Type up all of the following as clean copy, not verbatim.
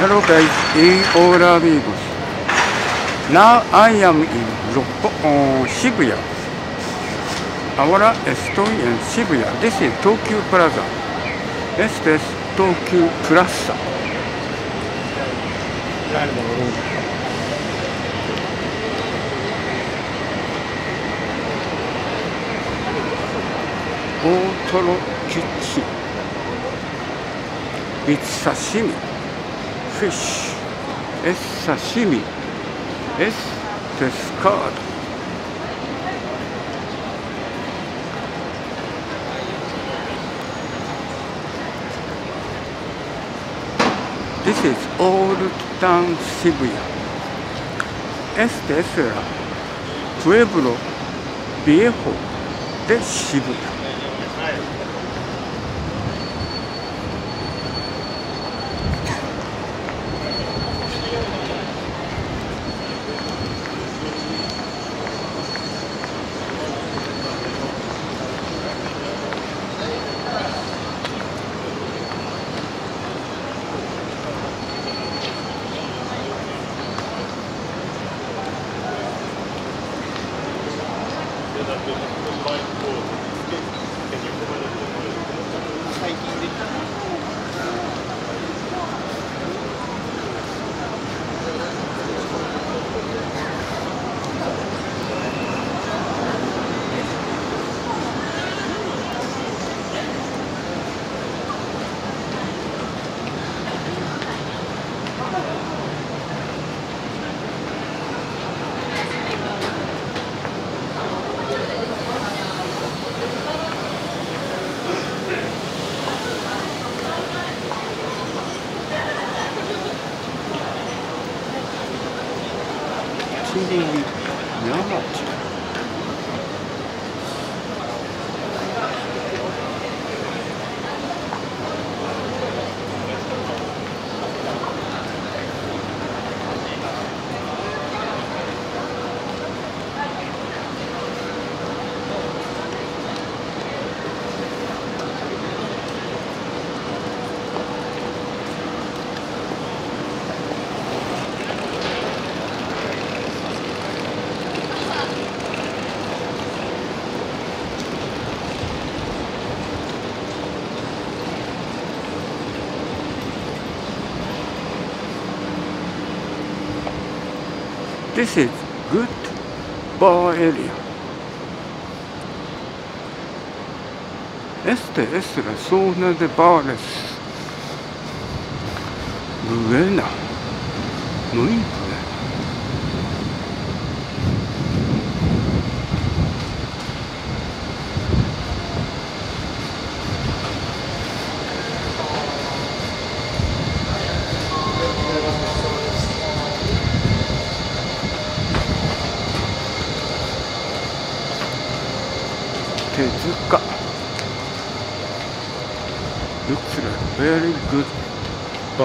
Hello guys, in all amigos. Now I am in Shibuya. Ahora estoy en Shibuya. This is Tokyo Plaza. Este es Tokyo Plaza. Otoro Kitchen. It's sashimi. Fish. Es sashimi. Es pescado. This is Old Town Shibuya. Este es el Pueblo Viejo de Shibuya. This is good bar area. Este es la zona de bares. Buena. Muy buena. Tezuka. Looks like a very good bar.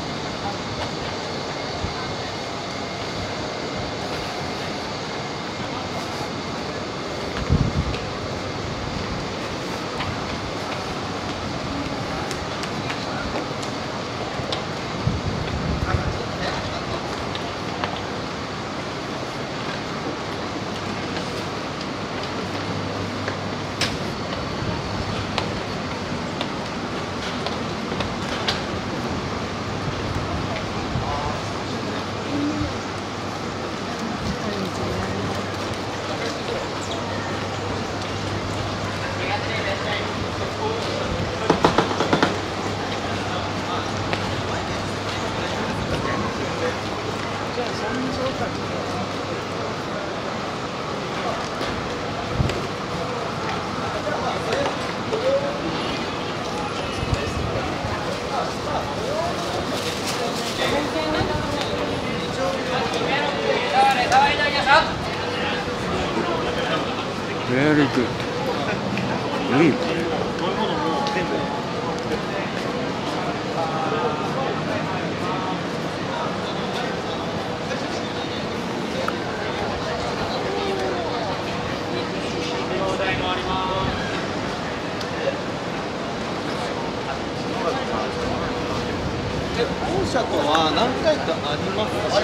Very good. Muy bien. 本社とは何回かありますか？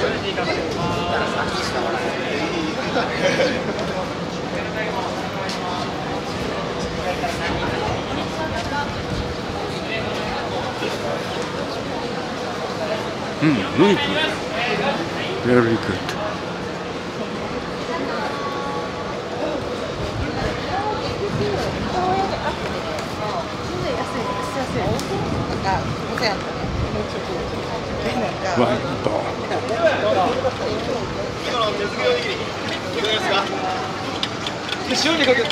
really good. Very good. ワインと塩にかけ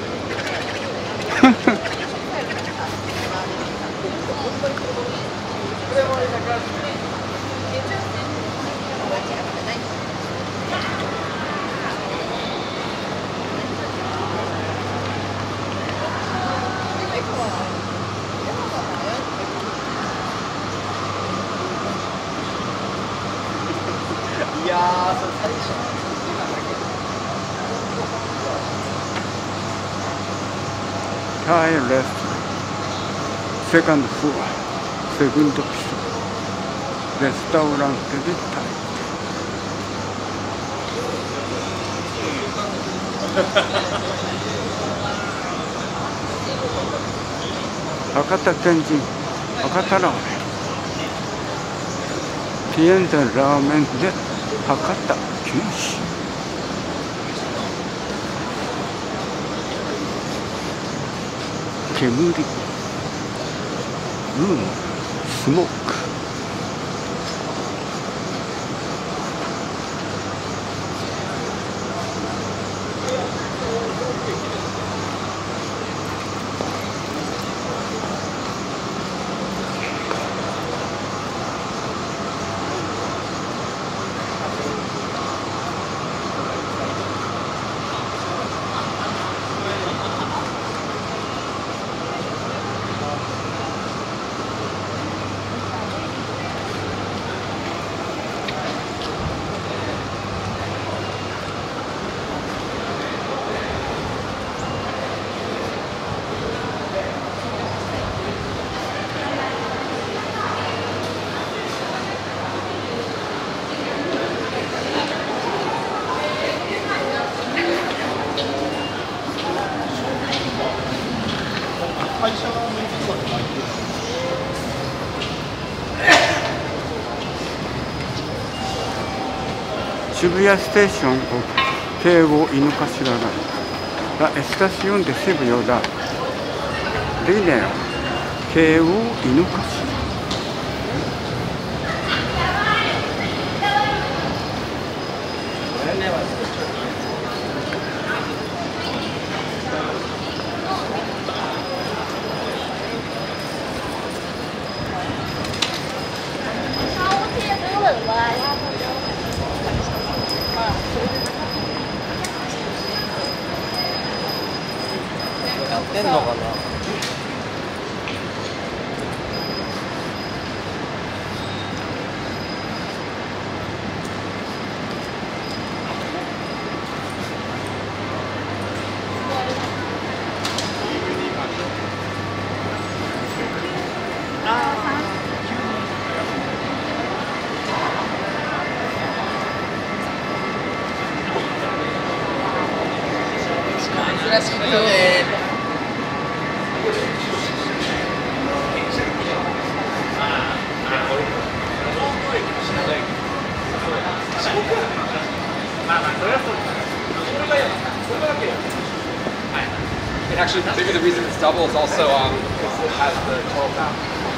いやー、それ最初タイレストランセカンドフロアセグンドピソレスタウランテでタイ博多天神博多ラーメンティエンデンラーメンで博多九州煙ルームスモーク渋谷ステーションを京王井の頭ライン La estación de Shibuya da línea 京王井の頭やってんのかな。珍しくて。 And actually, maybe the reason it's double is also because it has the 12 pound.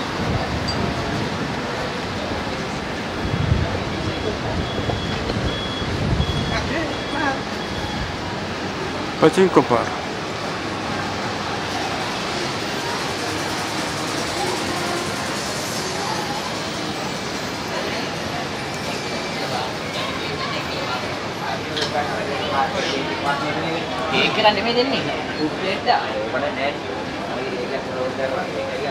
パチンコバー Kerana dia ni, update dah. Pada net, dia program dia.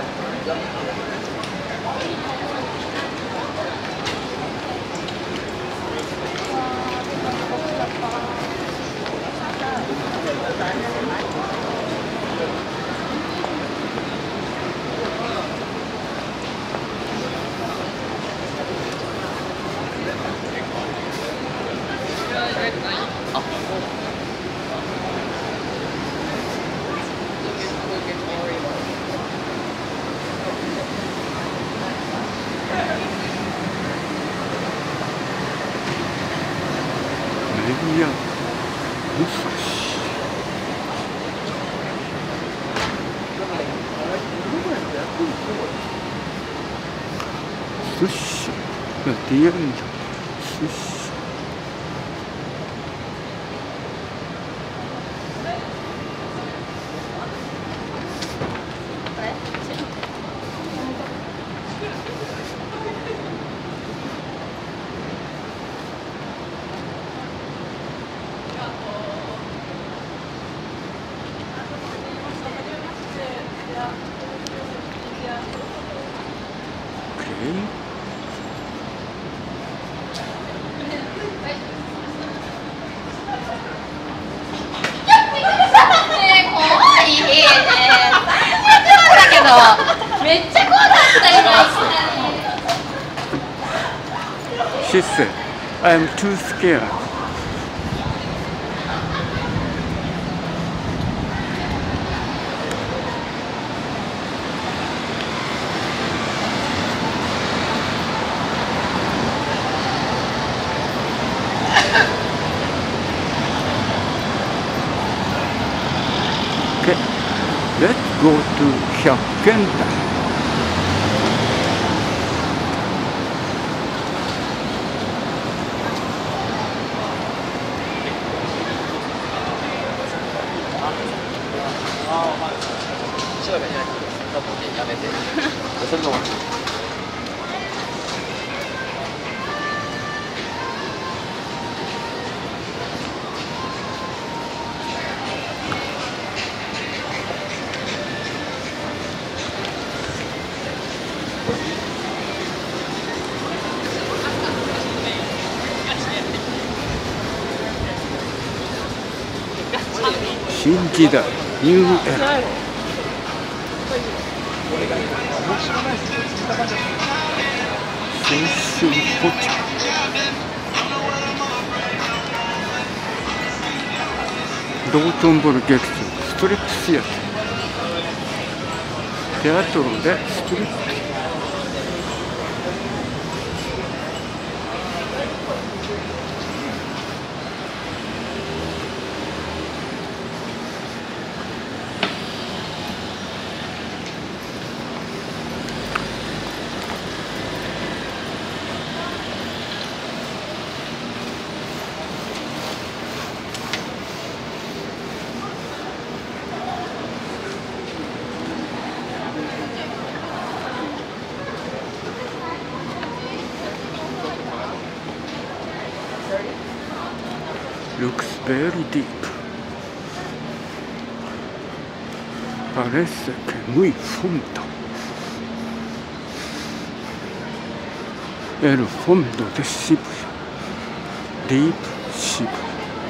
メディア武蔵寿司がディアンジャ寿司めっちゃ怖かった今。 She said, I'm too scared. Okay, let's go to Hyakenta.新時代ニューエラ青春ポチャ道頓堀劇場ストリップシアターテアトロでストリップlooks very deep. Parece que muy fondo. El fondo de Shibuya. Deep Shibuya.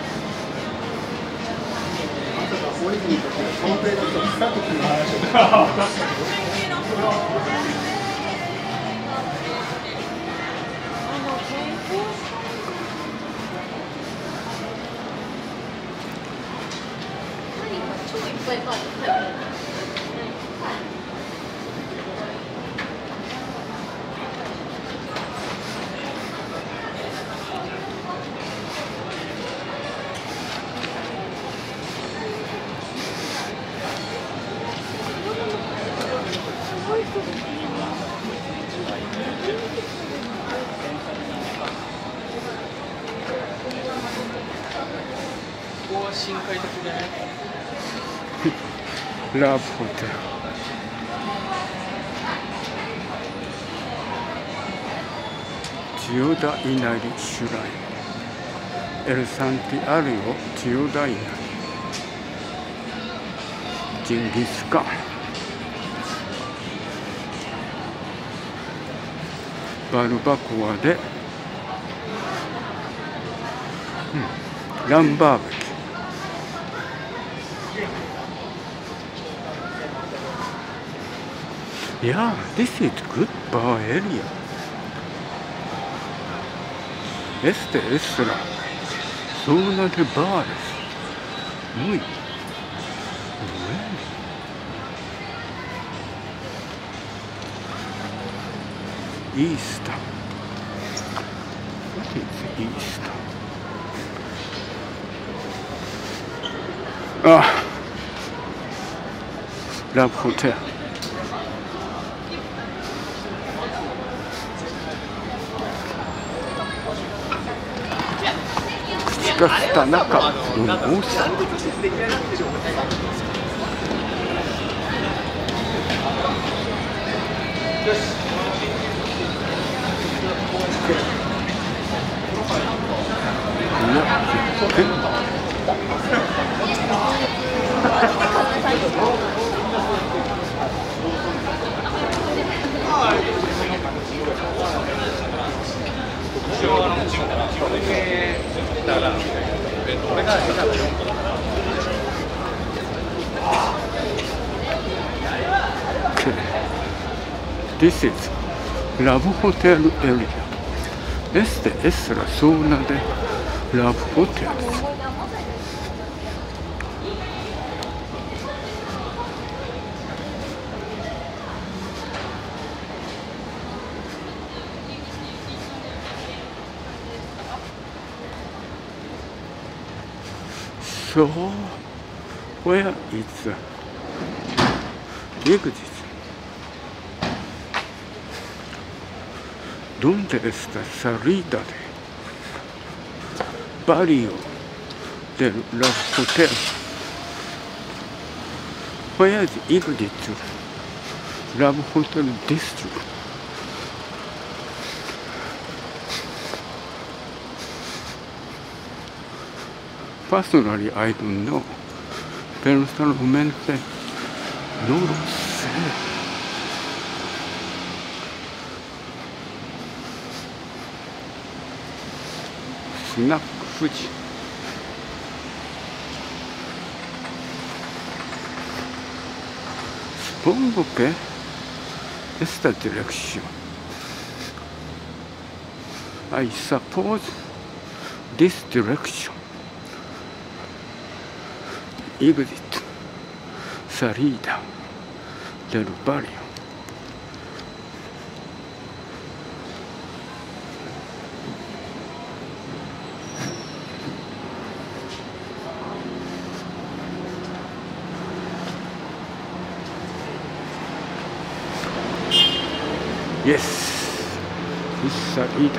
Love Hotel. Chiyoda Inari Shrine. El Santuario Chiyoda Inari. Genghis Khan. Barbacoa de Lamb barbecue. Yeah, this is good bar area. Este restaurant Zona de bares. Muy bueno. East. What is East? Ah, Love Hotel. がした中、大阪。This is Love Hotel area. Esta es la zona de Love Hotels. So, where is the exit? ¿Dónde está la salida de barrio del Love Hotel? Where is the exit to Love Hotel District? Personally, I don't know. Personalmente, no lo sé. Snack Fuji. Supongo que esta dirección. I suppose this direction. Exit, salida del barrio. Yes, es salida.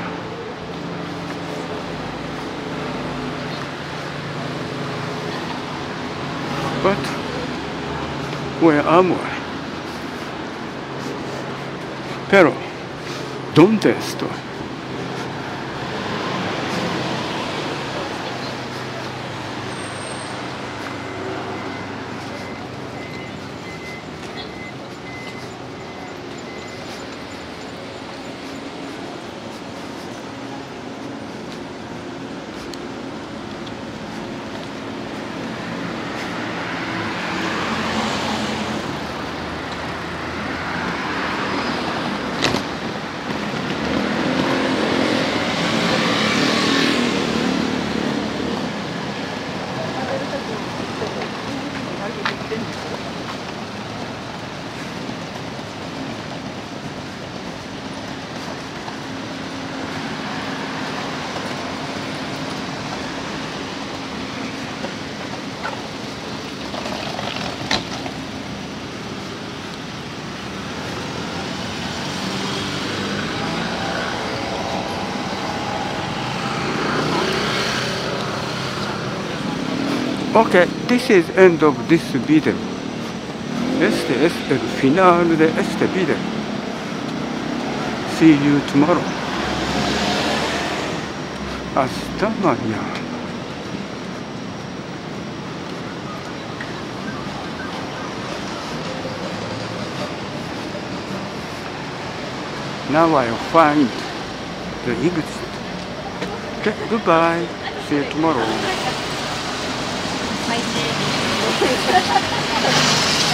But where am I? Pero, ¿dónde estoy? Okay, this is end of this video. Este es el final de este video. See you tomorrow. Hasta mañana. Now I'll find the exit. Okay, goodbye. See you tomorrow. 最低。